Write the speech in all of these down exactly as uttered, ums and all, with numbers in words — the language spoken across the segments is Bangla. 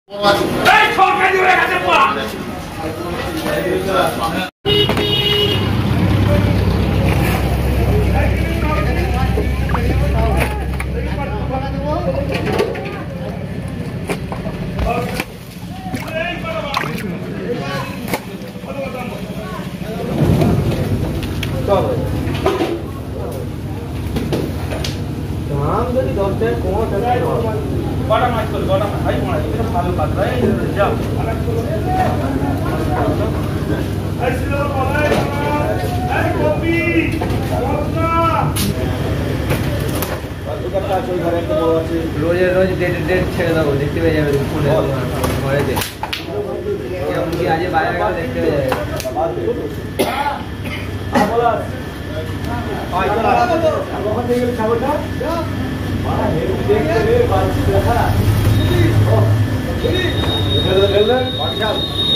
Bottom mic, bottom mic. High one. This is follow path, right? Jump. I see the ball. I copy. रोज रोज डेट डेट छेड़ दो देखते हुए जाए फुल मरे दे ये उनकी आज बाहर का देखते हुए जाए हां बोला हां इधर आ बहुत देर खावटा मारा हेड देख ले बात देखा ओ इधर खेल ले बादशाह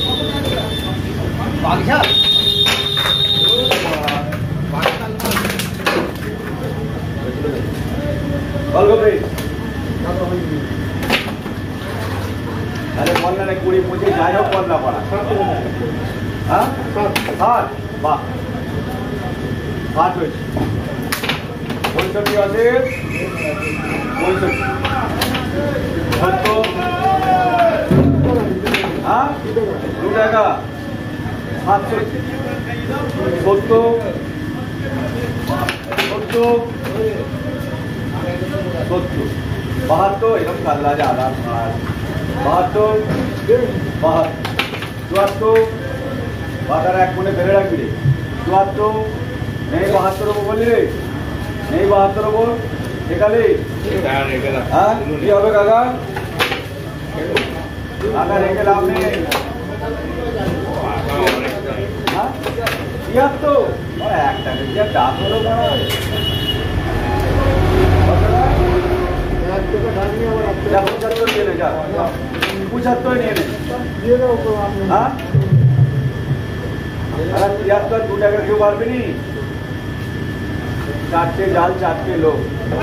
बादशाह बल गो भाई अरे बोलना ने कुड़ी मुझे जायो बोलना पड़ा हां हां वाह आठ बजे बोल सकती है बोल सकती तो हां लूटेगा सात सौ सत्तर सत्तर सत्तर बहत्तर एकदम काला जा आराम बहत्तर बहत्तर चुहत्तर बाजार एक कोने बेरे रखी रे चुहत्तर नहीं बहत्तर को बोली रे नहीं बहत्तर को निकाली हाँ ये होगा काका काका रेंगे लाभ नहीं हाँ छिहत्तर और एक टाइम क्या डाक लो बड़ा पचहत्तर দিয়ে নে যা पचहत्तर নিয়ে নে দিয়ে দাও তো আপনি হ্যাঁ আরে তিয়াত্তর দু টাকা কেউ পারবে নি চারটে জাল চারটে লোক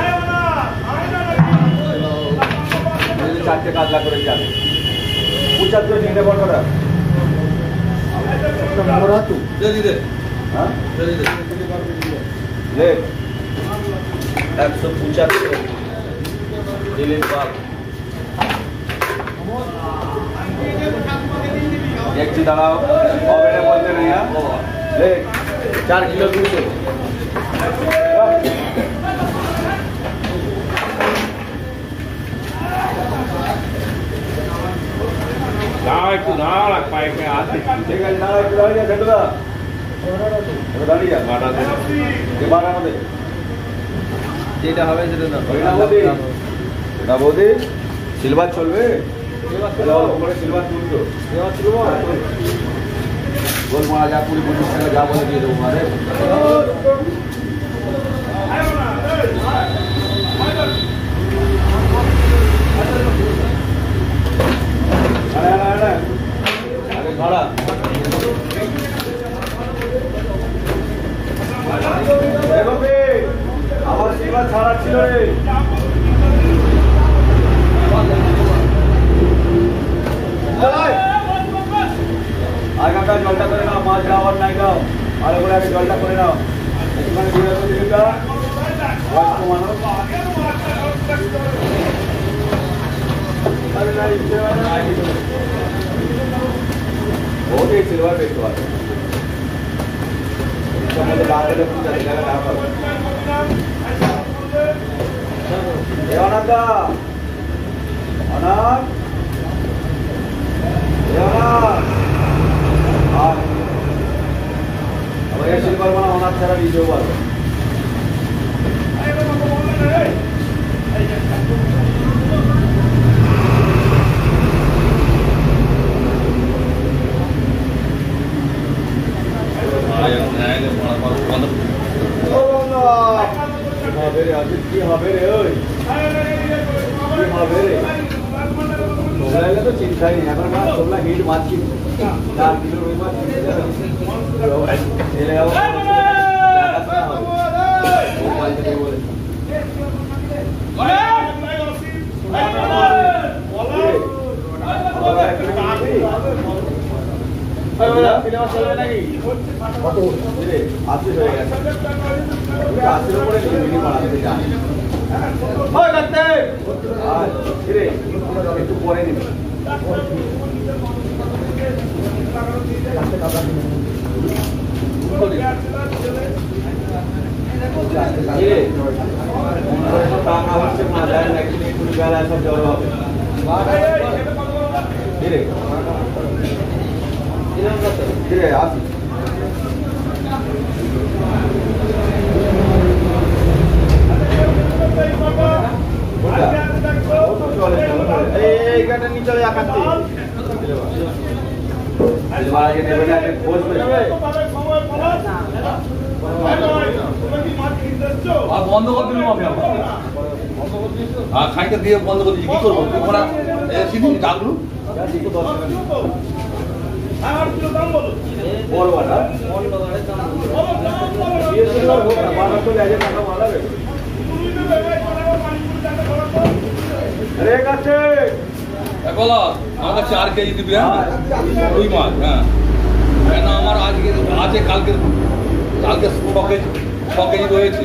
চারটে কাতলা করে যাবে পঁচাত্তর নিয়ে নে বড় করা মোরা তু জলদি দে হ্যাঁ জলদি দে ले एक सौ पचहत्तर दिलीप बाग एक चीज दाड़ाओ और मैंने बोलते नहीं यार ले चार किलो दूध दाल तो दाल पाइप में आते ठीक है दाल किलो है झंडा दाड़िया बाटा दे ये बाटा में दे যেটা হবে সেটা না ওইটা বৌদি এটা বৌদি সিলভার চলবে ওপরে সিলভার তুলতো সিলভার তুলবো গোল মারা যা কুড়ি পঁচিশ টাকা যা বলে দিয়ে দেবো মারে আরে ভাড়া আবার সিলভার ছাড়া ছিল রে আগাটা জলটা করে নাও মাছ আবার নাই গাও ভালো করে আগে জলটা করে নাও একটুখানি দিয়ে দাও দিদিটা বয়স্ক মানুষ बहुत ही सिल्वर बेच हुआ है देवानंदा अनाथ देवानंद अब ये सिल्वर बना अनाथ सारा वीडियो हुआ तो चिंता ही नहीं सोलह हीट मार की चार किलो একটু পরে নিবি টাকা হচ্ছে মাথায় নাকি কুড়ি বেলা সব জড়ো হবে আসি এই গাটা নিয়ে চলে আকাশে বন্ধ করে দিলাম আমি খাইতে দিয়ে বন্ধ করে দিচ্ছি কি করবো সিদ্ধি ডাকলু বলো আমার কাছে চার কেজি দিবি হ্যাঁ দুই মাছ হ্যাঁ কেন আমার আজকে আছে কালকে কালকে ছ কেজি ছ কেজি রয়েছে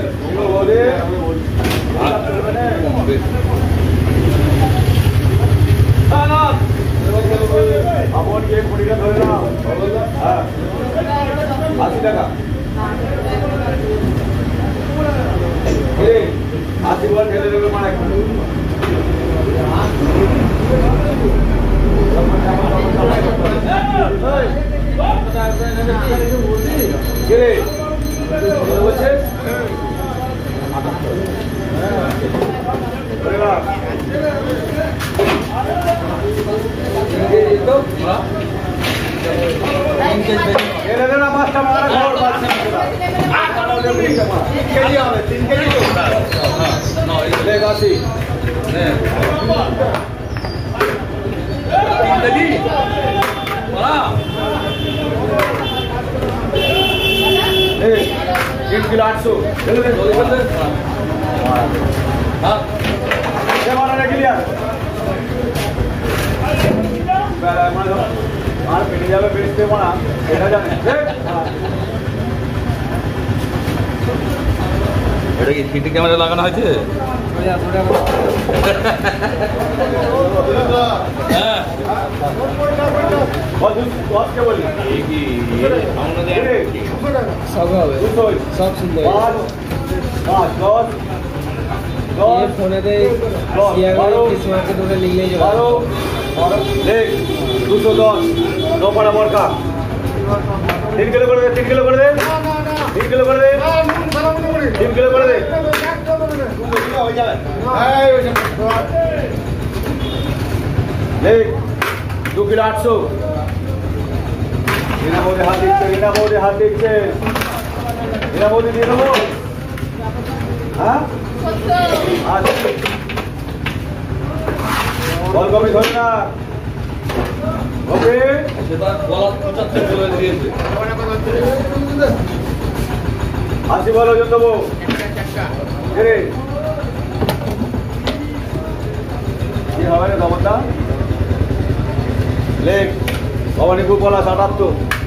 আশি টাকা আশি বার ঢেলে দেবে মানে মাছটা মারা তিন কেজি হবে তিন কেজি আসি तीन किलो आठ सौ পেটে যাবে বেচতে মানা এটা জানে এটা কি সিটি ক্যামেরা লাগানো হয়েছে হ্যাঁ সব হবে সব সুন্দর ফোনে লিখলেই দুশো দশ নো পাড়া বরকা তিন কিলো করে দে তিন কিলো করে দে তিন কিলো করে দে তিন কিলো করে দে দু কিলো আটশো রিনা বৌদি হাত দিচ্ছে রিনা বৌদি হাত দিচ্ছে রিনা বৌদি দিয়ে দেবো হ্যাঁ ফুলকপি ধরে না ওকে আশি বলো ওজন দেবো কি হবে রে খবরটা লেখ ভবানীপুর পলাশ আটাত্তর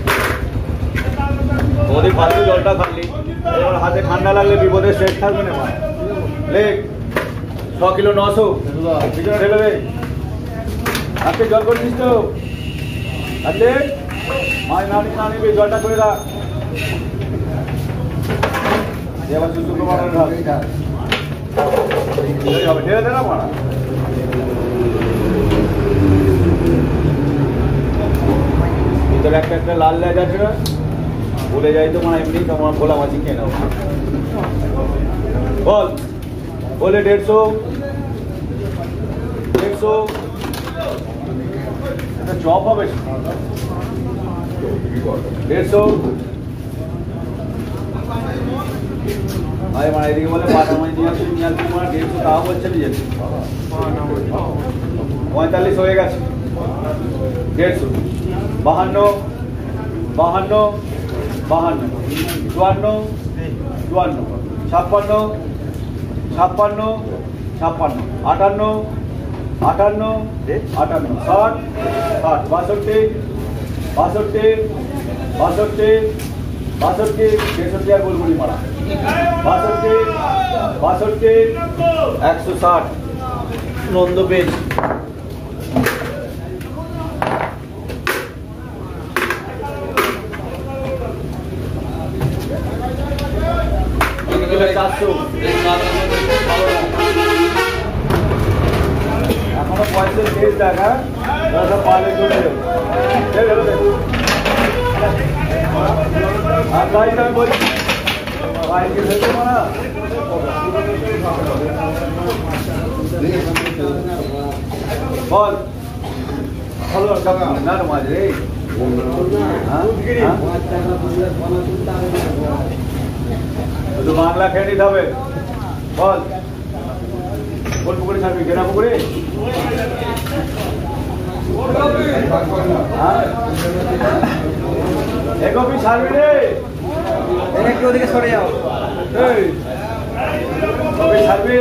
ওদের ফালতু জলটা খালি এবার হাতে ঠান্ডা লাগলে বিপদের শেষ থাকবে না লেখ ছ কিলো নশো পিছনে ঢেলে দে আজকে জল করছিস তো আজকে মাছ না না নিবি জলটা করে রাখ এবার শুক্রবার হবে ঢেলে দে না মারা ভিতরে একটা একটা লাল লেজ আছে বলে যাই তো মানে এমনি তোমার খোলা মাছি খেয়ে নাও বল বলে দেড়শো দেড়শো চপ হবে দেড়শো ভাই মানে এদিকে বলে পাটা মাছ নিয়ে আসছি নিয়ে আসছি মানে দেড়শো তাও বলছে নিজে পঁয়তাল্লিশ হয়ে গেছে দেড়শো বাহান্ন বাহান্ন বাহান্ন চুয়ান্ন চুয়ান্ন ছাপ্পান্ন ছাপ্পান্ন ছাপ্পান্ন আটান্ন আটান্ন আটান্ন ষাট ষাট বাষট্টি বাষট্টি বাষট্টি বাষট্টি তেষট্টি আর গোলগুলি মারা বাষট্টি বাষট্টি একশো ষাট নন্দ পেজ চারশো এখনো পয়সা তেইশ টাকা পালে চলে আর তাই আমি বলছি বাইকে হয়েছে মারা বল ভালো না মাঝ রে শুধু বাংলা খেয়ে নিতে হবে বল কোন পুকুরে ছাড়বি গেরা পুকুরে একপি ছাড়বি রে একটু ওদিকে সরে যাও কবে ছাড়বি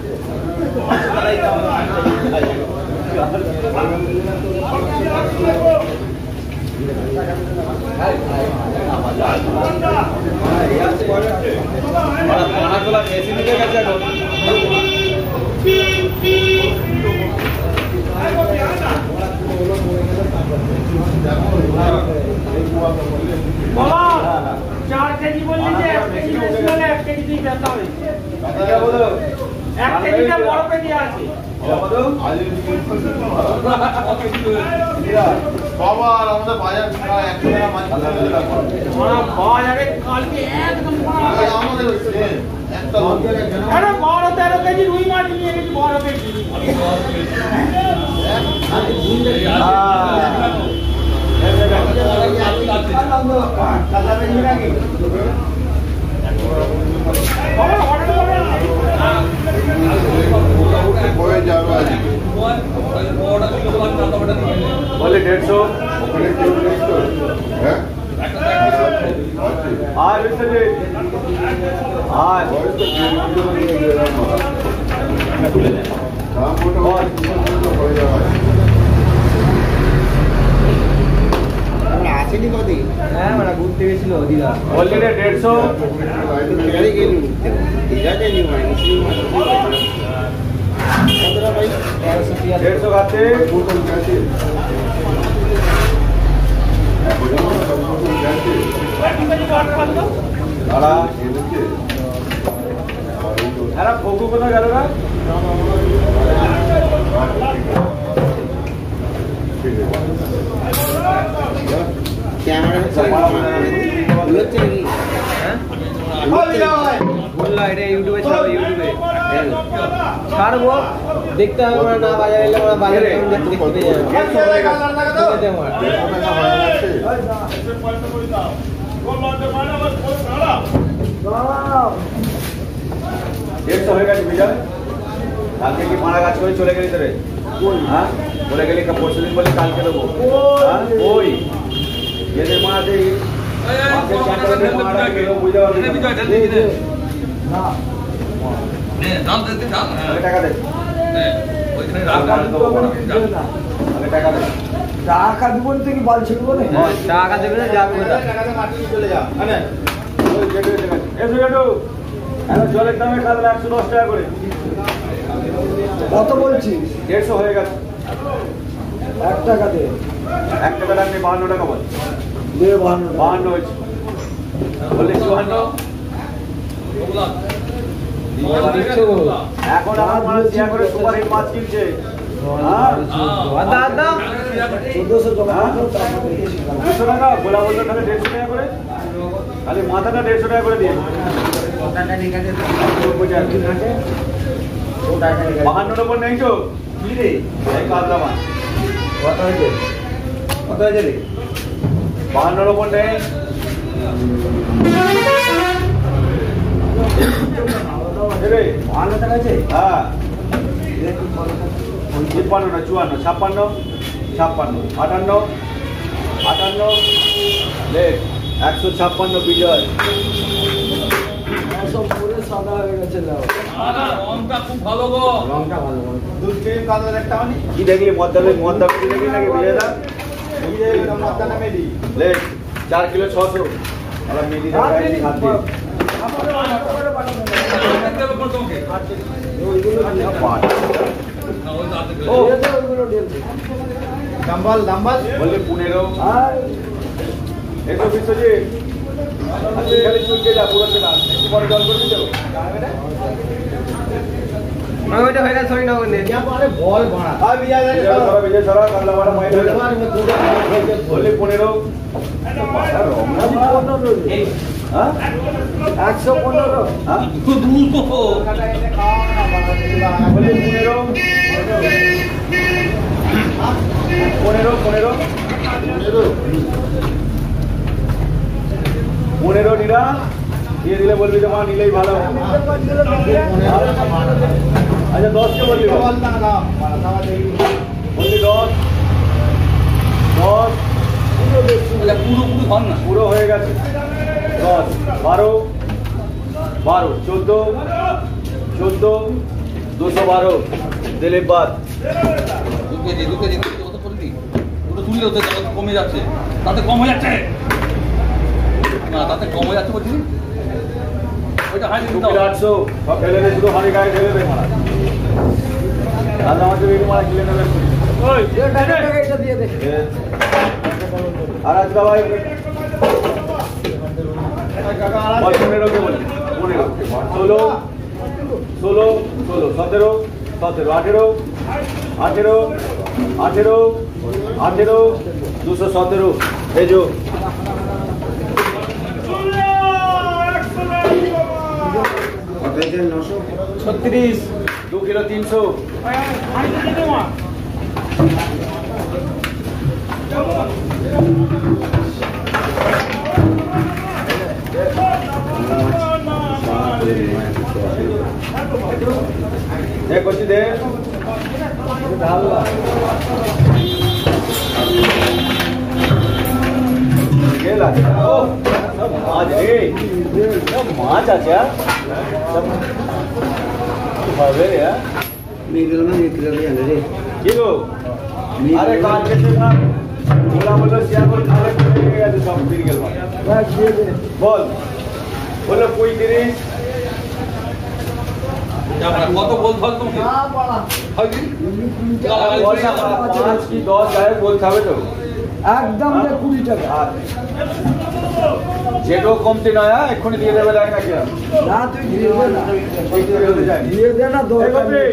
পানাগুলা মেশিন নিতে গেছে এখন चार केजी बोलिए एक केजी बोले एक केजी दी बेटा है क्या बोलो एक केजी का बड़ पे दिया আছে क्या बोलो বাবা আর আমাদের বাজার প্রায় একশো টাকা মাছ বড় বাজারে কালকে একদম আগে আমাদের সেম একটা লোকের আরে বড় তেরো কেজি রুই মাছ নিয়ে গেছি বড় কেজি হয়ে যাবে আজকে बोले डेढ़ सौ হ্যাঁ आज जी आज দাম মোটামুটি হয়ে যাবে আসেনি কদিন হ্যাঁ মানে ঘুরতে গেছিল দিদা बोले डेढ़ सौ डेढ़ सौ खाते দাঁড়া আরে ফোকু কোথায় গেল না ইউটিউবে ছাড়বো ইউটিউবে ছাড়বো দেখতে হবে আমরা না বাজারে এলে আমরা বাজারে দেখতে পেয়ে যাবো डेढ़ सौ হয়ে গেছে বিজয় কালকে কি মারা গাছ করে চলে গেলি তোরে হ্যাঁ বলে গেলি পরশু দিন বলে কালকে দেবো হ্যাঁ ওই এদের মারাতে বুঝতে পারবি টাকা দে টাকা দে টাকা দিব থেকে বাল ছিড়বো না টাকা দেবে না যাবে চলে যা হ্যাঁ এসো এসো এখন জলের দামে খাবে একশো দশ টাকা করে কত বলছিস দেড়শো হয়ে গেছে এক টাকা দে এক টাকা দাম নেই বাহান্ন টাকা বল দে বাহান্ন বাহান্ন হয়েছে বললে চুয়ান্ন এখন আমার মানুষ ইয়া করে সুপার হিট মাছ কিনছে চোদ্দশো দুশো টাকা গোলা বললো তাহলে দেড়শো টাকা করে খালি মাথাটা দেড়শো টাকা করে দিয়ে বাহান্ন নম্বর নেই তো কি রে এই কাতলা মাছ কত হয়েছে কত হয়েছে রে বাহান্ন নম্বর নেই বাহান্ন টাকা আছে হ্যাঁ তিপ্পান্ন না চুয়ান্ন ছাপ্পান্ন ছাপ্পান্ন আটান্ন আটান্ন লেখ একশো ছাপ্পান্ন বিজয় সব পুরো সাদা হয়ে গেছে রংটা খুব ভালো গো রংটা ভালো দুধ ক্রিম কালার একটা মানে কি দেখলি মদ্দা মদ্দা দেখলি নাকি বিজয় দা ले चार किलो छः सौ और मेरी डंबल डंबल बोले पुनेरो एक सौ बीस जी अच्छा खाली चुनके जा पूरा चला একটু পরে জল করে দিতে मैं ওইটা হয়ে গেছে সরি না বলে अरे बॉल बड़ा आ बिया जाने সারা বিজয় সারা কামলা বাড়া মাইল बोले पुनेरो হ্যাঁ একশো পনেরো হ্যাঁ দুটো बोले पुनेरो पुनेरो पुनेरो पुनेरो नीरा ये दिले बोल भी जमा नीले ही भाला अच्छा दस के बोल बॉल ना ना बोली दस दस পুরো পুরো হন না পুরো হয়ে গেছে দশ বারো বারো চোদ্দো চোদ্দো দুশো বারো দিলীপ বাদ দু কেজি দু কেজি কত করলি ওটা তুললে ওদের কমে যাচ্ছে তাতে কম হয়ে যাচ্ছে না তাতে কম হয়ে যাচ্ছে বলছি ওইটা হাই দিতে টুপির আটশো সব ফেলে দে শুধু হাঁড়ি গায়ে ফেলে দে মারা দাদা আমাকে বেরিয়ে মারা কিনে নেবেন ওই এটা দিয়ে দে আর আজকা ভাই বল পনেরো কে বলি পনেরো ষোলো ষোলো ষোলো সতেরো সতেরো আঠেরো আঠেরো আঠেরো আঠেরো দুশো সতেরো ভেজো ছত্রিশ দু কিলো তিনশো দে করছি দে মাছ রে মাছ আছে হবে কি গো আরে কাজ কেটে না ওরা বললো শেয়ার করে খালে পড়ে গেছে সব ফিরে গেল বল বললো পঁয়ত্রিশ কত বল ফল তুমি পাঁচ কি দশ গায়ে বলতে হবে তো একদম কুড়ি টাকা যেটো কমতি নয় এক্ষুনি দিয়ে দেবে দেখ না কি না তুই দিয়ে দে না দিয়ে দে না দরকার নেই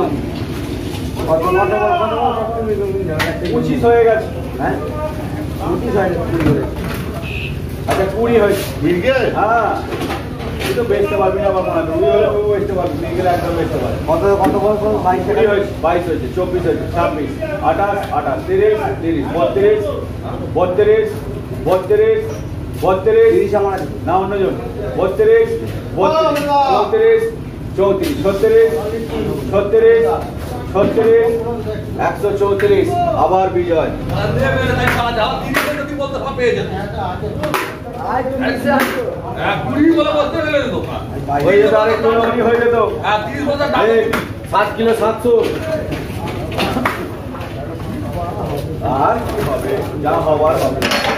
পঁচিশ হয়ে গেছে হ্যাঁ পঁচিশ হয় আচ্ছা কুড়ি হয়েছে मिल गया হ্যাঁ তুই তো বেচতে পারবি না বাবা রুই হলে তুই বেচতে পারবি নিয়ে গেলে একদম বেচতে পারবি কত কত বড় বাইশ কুড়ি হয়েছে বাইশ হয়েছে চব্বিশ হয়েছে ছাব্বিশ আঠাশ আঠাশ তিরিশ তিরিশ বত্রিশ বত্রিশ বত্রিশ বত্রিশ আমার না অন্যজন বত্রিশ বত্রিশ চৌত্রিশ চৌত্রিশ ছত্রিশ ছত্রিশ ছত্রিশ একশো চৌত্রিশ আবার বিজয় বলতে পেয়ে যাবে কুড়ি বলে বলতে গেলে তো হয়ে যেত আরেক কিলো হয়ে যেত আর তিরিশ বছর এই, সাত কিলো সাতশো আর কি হবে যা হবার হবে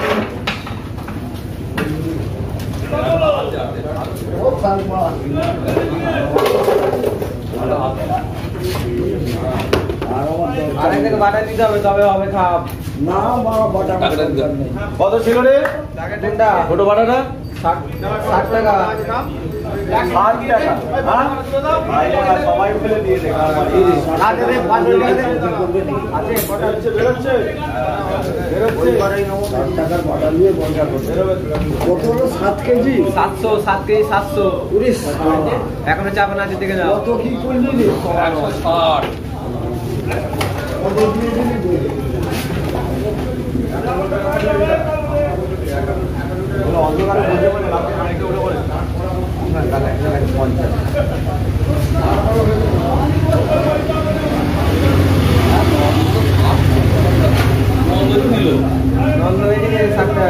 আরেক থেকে বাটা দিতে হবে তবে হবে খাপ না বাবা বাটা কত ছিল রে কোনটা ছোট বাটাটা ষাট ষাট টাকা ষাট টাকা হ্যাঁ? ভাই, ওরা সবাই ফেলে দিয়ে দে আগে দে পাঁচ টাকা দে আছে বেরোচ্ছে বেরোচ্ছে বেরোচ্ছে টাকার বাটা নিয়ে বন্ধ করতে কত হলো সাত কেজি সাতশো সাত কেজি সাতশো উড়িস এখনো চাপ না দিতে গেলে কত কি করলি রে একশো ষাট কত দিয়ে দিলি অন্ধকারে বুঝতে পারে রাতে অনেকে উঠে পড়ে পঞ্চাশ নিল নন্দ হয়েছে ষাট টাকা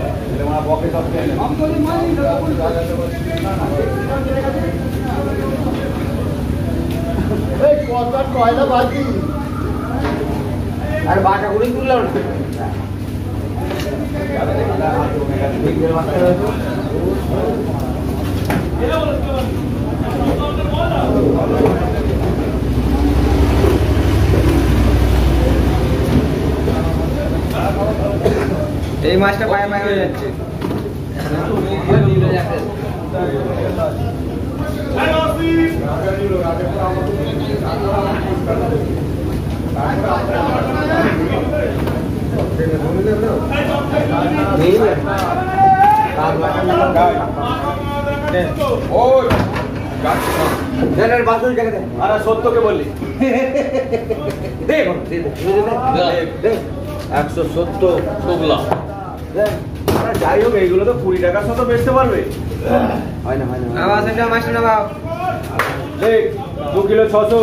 বকে সব আর বাটা করে তুললাম না এই মাছটা পায়ে পায়ে হয়ে যাচ্ছে সত্যকে বললি একশো সত্তর যাই হোক এইগুলো তো কুড়ি টাকার সাথে বেচতে পারবে হয় না হয় না মাছটা নামাও দেখ দু কিলো ছশো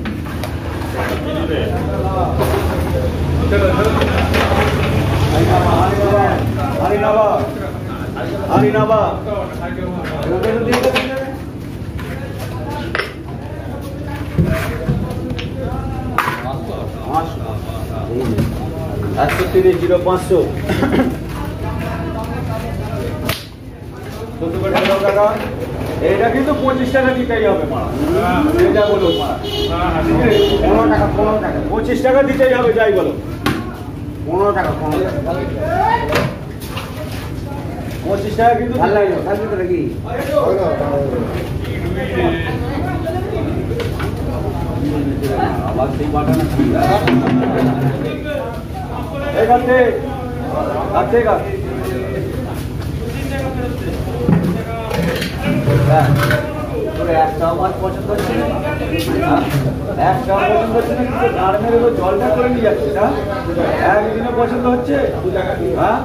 হারি নাবা হারি নাবা একশো তিরিশ জিরো পাঁচশো টাকা এটা কিন্তু পঁচিশ টাকা দিতেই হবে এটা বলো পনেরো টাকা পনেরো টাকা পঁচিশ টাকা দিতেই হবে যাই বলো পনেরো টাকা পনেরো টাকা পঁচিশ টাকা কিন্তু ভালো লাগলো থাকবে তো নাকি আবার সেই বাটা না এই কাটতে কাটতে কাট একটা আমার পছন্দ হচ্ছে না একটা পছন্দ হচ্ছে না কিন্তু গাড় মেরে জলটা করে নিয়ে যাচ্ছে না একদিনে পছন্দ হচ্ছে হ্যাঁ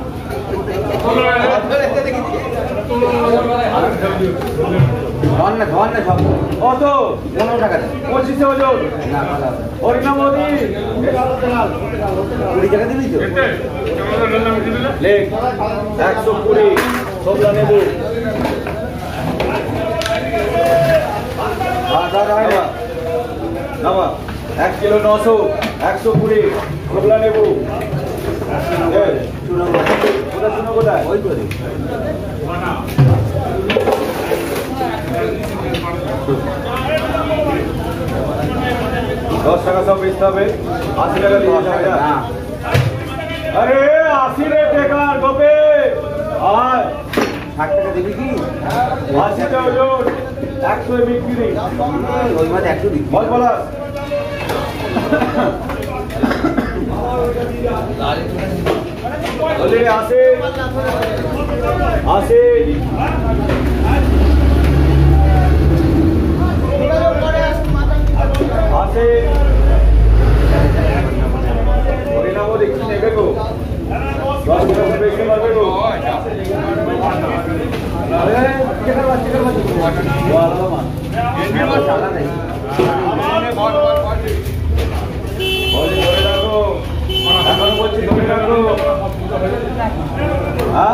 ধর না ধর না সব কত পনেরো টাকা পঁচিশে ওজন হরিনাম মোদী কুড়ি টাকা দিবি তো লেখ একশো কুড়ি সবলা নেবু নামা এক কিলো নশো একশো কুড়ি সবলা নেবু কোথায় শুনো কোথায় ওই করে দশ টাকা সব বেচতে হবে আশি টাকা দিয়ে যাবে না আরে আশি রে বেকার গোপে আর ষাট টাকা দিবি কি আশি টাকা ওজন একশো বিক্রি ওই মাঝে একশো দিবি বল বলা বলে আসে আসে আসে হরিনামও দেখছি নেবে গো দশ টাকা বেশি পারবে গো এখন বলছি ধরে রাখো হ্যাঁ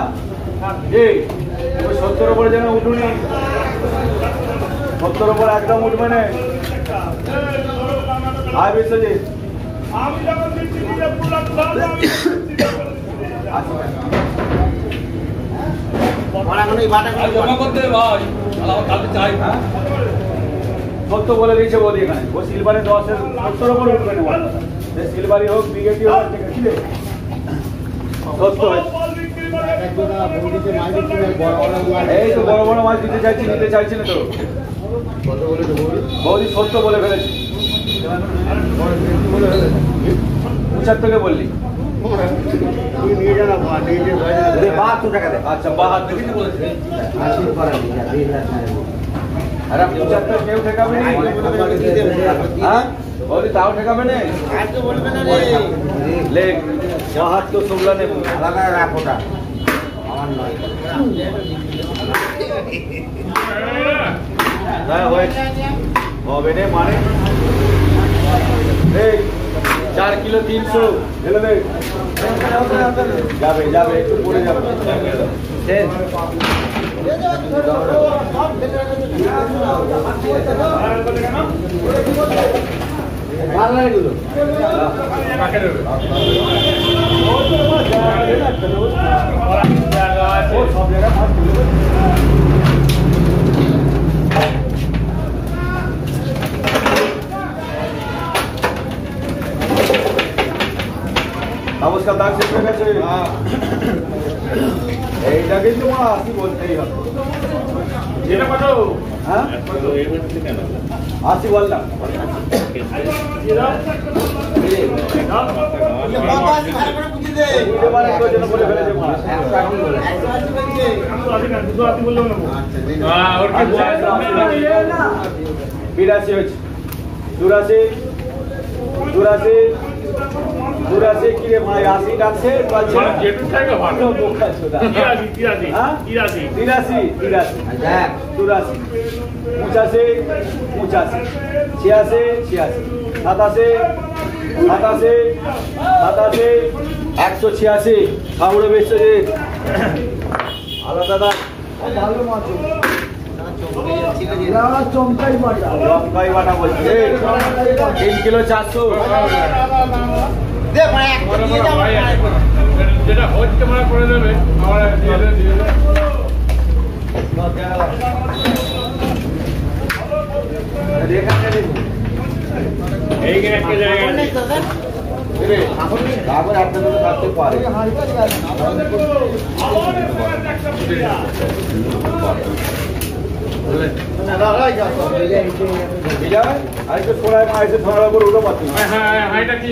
সত্তর উপরে যেন উঠুনি সত্তর উপর একদম উঠবে না আর বিশ্বজিৎ সত্য বলে দিয়েছে বলি এখানে ও সিলভারে দশের সত্তর উপর উঠবে না সিলভারি হোক বিগেটি হোক ঠিক আছে সত্য এই তো বড় বড় মাছ দিতে চাইছি নিতে চাইছি না তো বৌদি সত্য বলে ফেলেছি পঁচাত্তরকে বললি বাহাত্তর টাকা দে আচ্ছা বাহাত্তর আরে পঁচাত্তর কেউ ঠেকাবে নি হ্যাঁ বৌদি তাও ঠেকাবে না লেখ বাহাত্তর ষোলো নেব আলাদা রাখ ওটা আমার নয় হ্যাঁ হয়েছে হবে রে মানে এই চার কিলো তিনশো এলো রে যাবে যাবে একটু পড়ে যাবে বাংলা এগুলো কাকে দেবে ও সব জায়গায় ফার্স্ট দিল নমস্কার দাগ শেষ হয়ে গেছে এইটা কিন্তু মা আসি বলতেই হবে এটা কত হ্যাঁ আসি বললাম বিরাশি হয়েছে চুরাশি চুরাশি চুরাশি কি রে ভাই আশি ডাকছে তিরাশি তিরাশি চুরাশি পঁচাশি পঁচাশি ছিয়াশি ছিয়াশি সাতাশি সাতাশি সাতাশি একশো ছিয়াশি খাবড়ে বিশ্বজিৎ আলাদা দাদা ভালো মাছ চমকাই বাটা লঙ্কাই বাটা বলছে তিন কিলো চারশো যেটা হচ্ছে মনে করে দেবে আমার এইখানে একটা জায়গা এখন আপনাদের থাকতে পারে আরেকটু সোনায় মা এসে সোনার উপর উঠো পাচ্ছি হ্যাঁ হাইটা কি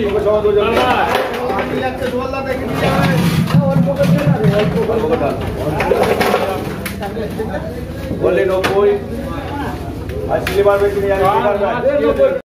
বললে নব্বই আর সিলেবার বেশি নিয়ে